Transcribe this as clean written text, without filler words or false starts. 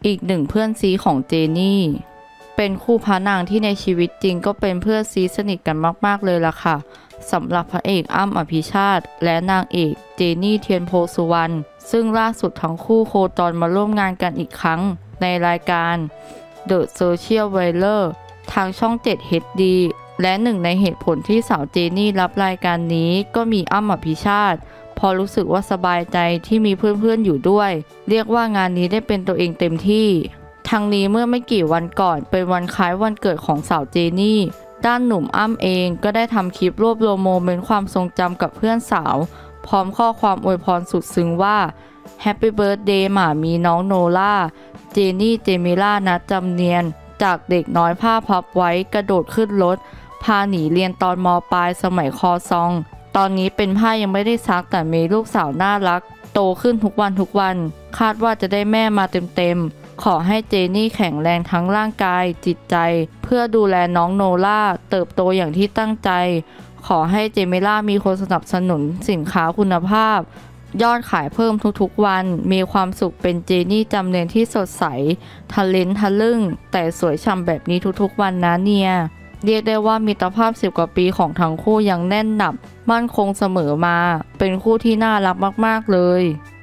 อีกหนึ่งเพื่อนซีของเจนี่เป็นคู่พระนางที่ในชีวิตจริงก็เป็นเพื่อนซีสนิทกันมากๆเลยล่ะค่ะสำหรับพระเอกอ้ำอภิชาติและนางเอกเจนี่เทียนโพสุวรรณซึ่งล่าสุดทั้งคู่โคจรมาร่วมงานกันอีกครั้งในรายการ The Social Whaler ทางช่อง 7 HD และหนึ่งในเหตุผลที่สาวเจนี่รับรายการนี้ก็มีอ้ำอภิชาติพอรู้สึกว่าสบายใจที่มีเพื่อนๆอยู่ด้วยเรียกว่างานนี้ได้เป็นตัวเองเต็มที่ทั้งนี้เมื่อไม่กี่วันก่อนเป็นวันคล้ายวันเกิดของสาวเจนี่ด้านหนุ่มอ้ำเองก็ได้ทำคลิปรวบรวมโมเมนต์ความทรงจำกับเพื่อนสาวพร้อมข้อความอวยพรสุดซึ้งว่า Happy Birthday หมามีน้องโนล่าเจนี่เจมิล่านัดจำเนียนจากเด็กน้อยผ้าพับไว้กระโดดขึ้นรถพาหนีเรียนตอนม.ปลายสมัยคอซองตอนนี้เป็นผ้ายังไม่ได้ซักแต่มีลูกสาวน่ารักโตขึ้นทุกวันคาดว่าจะได้แม่มาเต็มขอให้เจนี่แข็งแรงทั้งร่างกายจิตใจเพื่อดูแลน้องโนล่าเติบโตอย่างที่ตั้งใจขอให้เจมิล่ามีคนสนับสนุนสินค้าคุณภาพยอดขายเพิ่มทุกๆวันมีความสุขเป็นเจนี่จำเนียนที่สดใสทะเลนทะลึ่งแต่สวยฉ่ำแบบนี้ทุกๆวันนะเนี่ยเรียกได้ว่ามิตรภาพ10 กว่าปีของทั้งคู่ยังแน่นหนับมั่นคงเสมอมาเป็นคู่ที่น่ารักมากๆเลย